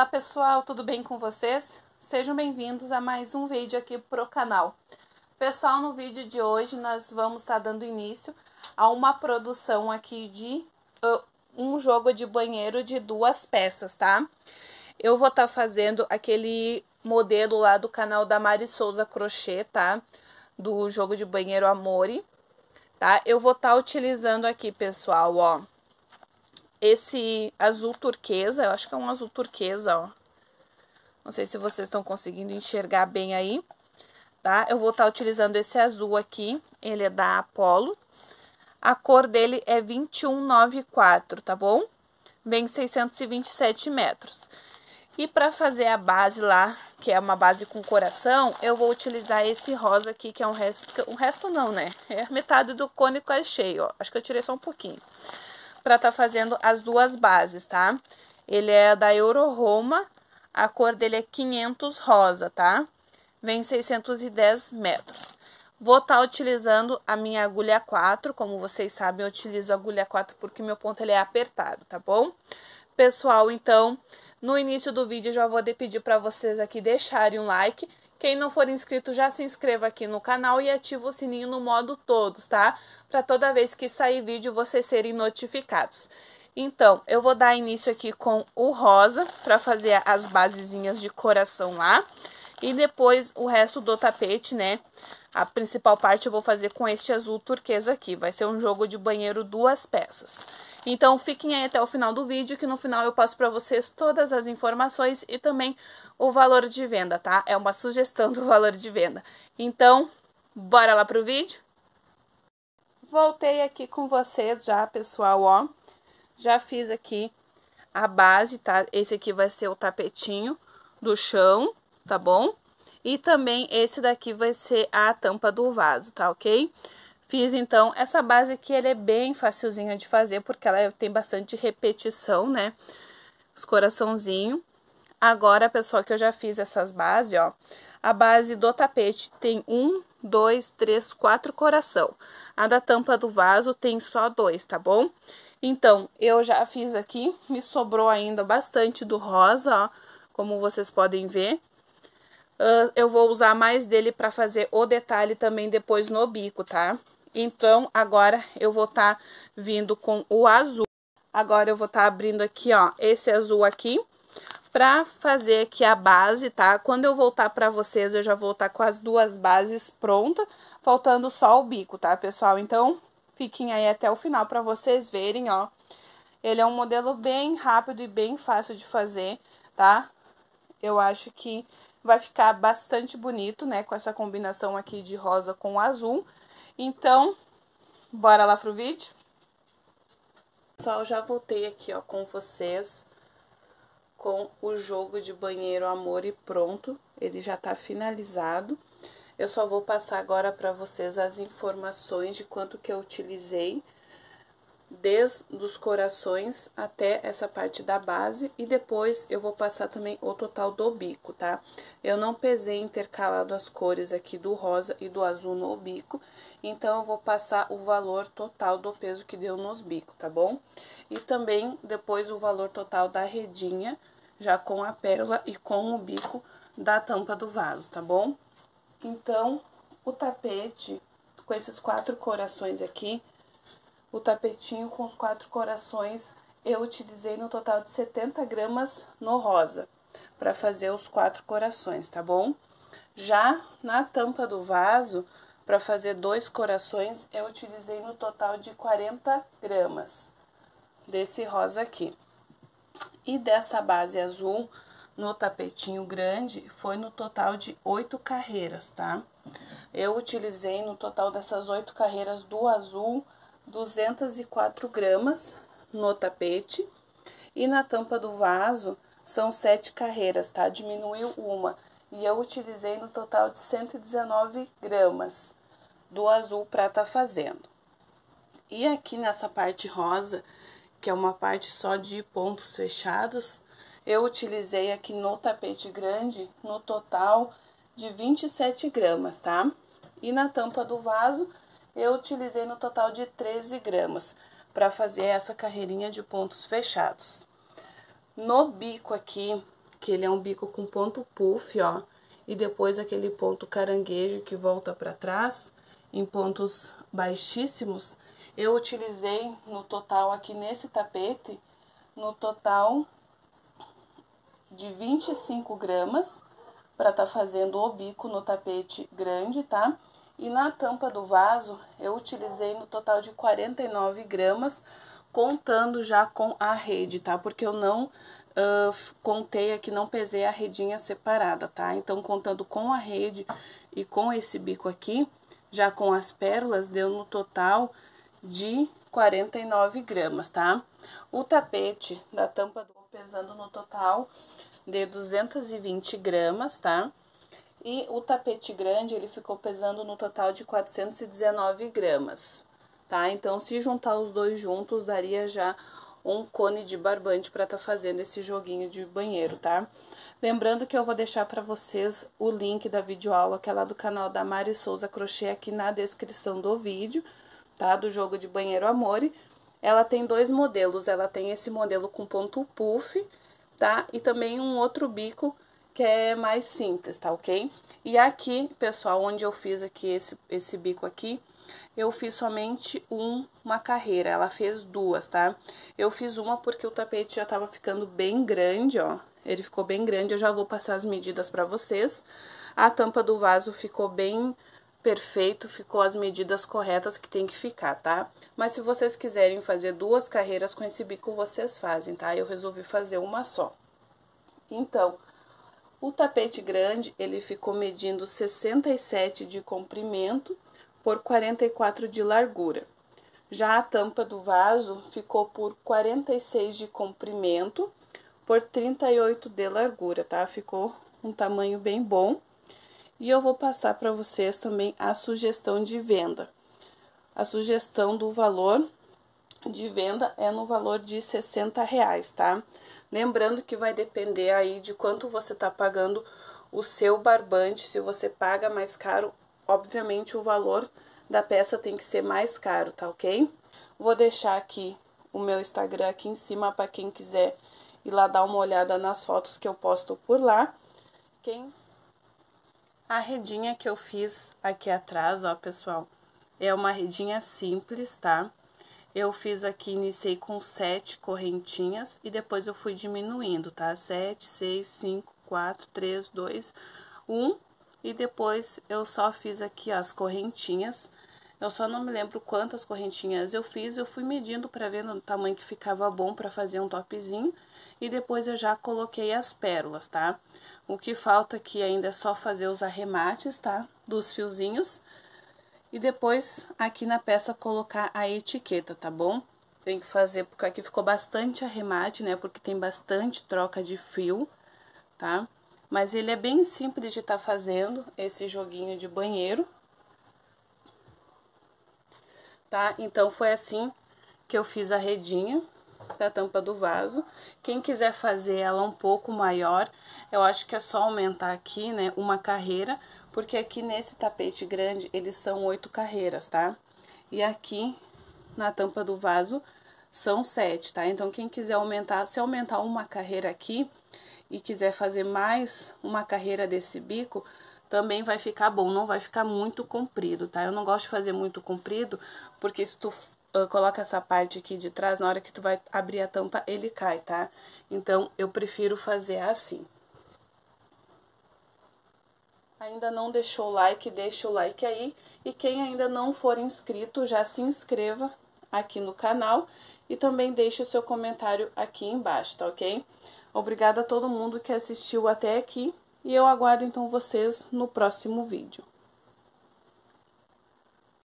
Olá pessoal, tudo bem com vocês? Sejam bem-vindos a mais um vídeo aqui pro canal. Pessoal, no vídeo de hoje nós vamos estar dando início a uma produção aqui de um jogo de banheiro de 2 peças, tá? Eu vou estar fazendo aquele modelo lá do canal da Mari Souza Crochê, tá? Do jogo de banheiro Amore, tá? Eu vou estar utilizando aqui, pessoal, ó, esse azul turquesa, eu acho que é um azul turquesa, ó. Não sei se vocês estão conseguindo enxergar bem aí, tá? Eu vou estar utilizando esse azul aqui, ele é da Apollo. A cor dele é 2194, tá bom? Vem 627 metros. E para fazer a base lá, que é uma base com coração, eu vou utilizar esse rosa aqui, que é um resto não, né? É metade do cone quase cheio, ó. Acho que eu tirei só um pouquinho. Para tá fazendo as 2 bases, tá? Ele é da Euro Roma, a cor dele é 500 rosa, tá? Vem 610 metros. Vou estar utilizando a minha agulha 4, como vocês sabem, eu utilizo a agulha 4 porque meu ponto ele é apertado, tá bom? Pessoal, então, no início do vídeo já vou pedir para vocês aqui deixarem um like. Quem não for inscrito, já se inscreva aqui no canal e ativa o sininho no modo todos, tá? Para toda vez que sair vídeo, vocês serem notificados. Então, eu vou dar início aqui com o rosa, para fazer as basezinhas de coração lá. E depois, o resto do tapete, né? A principal parte eu vou fazer com este azul turquesa aqui. Vai ser um jogo de banheiro 2 peças. Então, fiquem aí até o final do vídeo, que no final eu passo para vocês todas as informações e também o valor de venda, tá? É uma sugestão do valor de venda. Então, bora lá pro vídeo? Voltei aqui com vocês já, pessoal, ó. Já fiz aqui a base, tá? Esse aqui vai ser o tapetinho do chão, tá bom? E também esse daqui vai ser a tampa do vaso, tá ok? Fiz, então, essa base aqui, ela é bem facilzinha de fazer, porque ela tem bastante repetição, né? Os coraçãozinhos. Agora, pessoal, que eu já fiz essas bases, ó. A base do tapete tem 1, 2, 3, 4 coração. A da tampa do vaso tem só 2, tá bom? Então, eu já fiz aqui, me sobrou ainda bastante do rosa, ó, como vocês podem ver. Eu vou usar mais dele para fazer o detalhe também depois no bico, tá? Então, agora eu vou estar vindo com o azul. Agora eu vou estar abrindo aqui, ó, esse azul aqui, para fazer aqui a base, tá? Quando eu voltar para vocês, eu já vou estar com as 2 bases prontas, faltando só o bico, tá, pessoal? Então, fiquem aí até o final para vocês verem, ó. Ele é um modelo bem rápido e bem fácil de fazer, tá? Eu acho que vai ficar bastante bonito, né? Com essa combinação aqui de rosa com azul. Então, bora lá pro vídeo? Pessoal, já voltei aqui, ó, com vocês, com o jogo de banheiro Amore pronto. Ele já tá finalizado. Eu só vou passar agora para vocês as informações de quanto que eu utilizei, desde os corações até essa parte da base, e depois eu vou passar também o total do bico, tá? Eu não pesei intercalado as cores aqui do rosa e do azul no bico, então eu vou passar o valor total do peso que deu nos bicos, tá bom? E também depois o valor total da redinha, já com a pérola e com o bico da tampa do vaso, tá bom? Então, o tapete com esses 4 corações aqui, o tapetinho com os 4 corações, eu utilizei no total de 70 gramas no rosa, para fazer os 4 corações, tá bom? Já na tampa do vaso, para fazer 2 corações, eu utilizei no total de 40 gramas desse rosa aqui. E dessa base azul, no tapetinho grande, foi no total de 8 carreiras, tá? Eu utilizei no total dessas 8 carreiras do azul, 204 gramas no tapete. E na tampa do vaso, são 7 carreiras, tá? Diminuiu uma. E eu utilizei no total de 119 gramas do azul pra tá fazendo. E aqui nessa parte rosa, que é uma parte só de pontos fechados, eu utilizei aqui no tapete grande, no total de 27 gramas, tá? E na tampa do vaso, eu utilizei no total de 13 gramas, para fazer essa carreirinha de pontos fechados. No bico aqui, que ele é um bico com ponto puff, ó, e depois aquele ponto caranguejo que volta pra trás, em pontos baixíssimos, eu utilizei no total aqui nesse tapete, no total de 25 gramas, para tá fazendo o bico no tapete grande, tá? E na tampa do vaso, eu utilizei no total de 49 gramas, contando já com a rede, tá? Porque eu não contei aqui, não pesei a redinha separada, tá? Então, contando com a rede e com esse bico aqui, já com as pérolas, deu no total de 49 gramas, tá? O tapete da tampa do pesando no total de 220 gramas, tá? E o tapete grande, ele ficou pesando no total de 419 gramas, tá? Então, se juntar os dois juntos, daria já um cone de barbante para tá fazendo esse joguinho de banheiro, tá? Lembrando que eu vou deixar para vocês o link da videoaula, que é lá do canal da Mari Souza Crochê, aqui na descrição do vídeo, tá? Do jogo de banheiro Amore. Ela tem dois modelos, ela tem esse modelo com ponto puff, tá? E também um outro bico que é mais simples, tá, ok? E aqui, pessoal, onde eu fiz aqui esse bico aqui, eu fiz somente uma carreira, ela fez duas, tá? Eu fiz uma porque o tapete já tava ficando bem grande, ó. Ele ficou bem grande, eu já vou passar as medidas pra vocês. A tampa do vaso ficou bem perfeito, ficou as medidas corretas que tem que ficar, tá? Mas se vocês quiserem fazer duas carreiras com esse bico, vocês fazem, tá? Eu resolvi fazer uma só. Então, o tapete grande, ele ficou medindo 67 de comprimento por 44 de largura. Já a tampa do vaso ficou por 46 de comprimento por 38 de largura, tá? Ficou um tamanho bem bom. E eu vou passar para vocês também a sugestão de venda. A sugestão do valor de venda é no valor de R$60, tá? Lembrando que vai depender aí de quanto você tá pagando o seu barbante. Se você paga mais caro, obviamente o valor da peça tem que ser mais caro, tá ok? Vou deixar aqui o meu Instagram aqui em cima para quem quiser ir lá dar uma olhada nas fotos que eu posto por lá. A redinha que eu fiz aqui atrás, ó, pessoal, é uma redinha simples, tá? Eu fiz aqui, iniciei com 7 correntinhas e depois eu fui diminuindo, tá? 7, 6, 5, 4, 3, 2, 1. E depois eu só fiz aqui as correntinhas. Eu só não me lembro quantas correntinhas eu fiz. Eu fui medindo pra ver no tamanho que ficava bom pra fazer um topzinho. E depois eu já coloquei as pérolas, tá? O que falta aqui ainda é só fazer os arremates, tá? Dos fiozinhos. E depois, aqui na peça, colocar a etiqueta, tá bom? Tem que fazer, porque aqui ficou bastante arremate, né? Porque tem bastante troca de fio, tá? Mas ele é bem simples de estar fazendo, esse joguinho de banheiro. Tá? Então, foi assim que eu fiz a redinha da tampa do vaso. Quem quiser fazer ela um pouco maior, eu acho que é só aumentar aqui, né, uma carreira, porque aqui nesse tapete grande, eles são 8 carreiras, tá? E aqui, na tampa do vaso, são 7, tá? Então, quem quiser aumentar, se aumentar uma carreira aqui e quiser fazer mais uma carreira desse bico, também vai ficar bom, não vai ficar muito comprido, tá? Eu não gosto de fazer muito comprido, porque se tu coloca essa parte aqui de trás, na hora que tu vai abrir a tampa, ele cai, tá? Então, eu prefiro fazer assim. Ainda não deixou o like, deixa o like aí. E quem ainda não for inscrito, já se inscreva aqui no canal. E também deixe o seu comentário aqui embaixo, tá ok? Obrigada a todo mundo que assistiu até aqui. E eu aguardo então vocês no próximo vídeo.